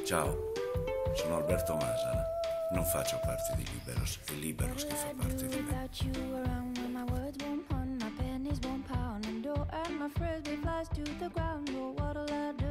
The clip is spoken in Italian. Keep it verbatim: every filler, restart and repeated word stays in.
Ciao, sono Alberto Masana. Non faccio parte di Liberos, è Liberos che fa parte di me. My frisbee flies to the ground. Oh, what'll I do?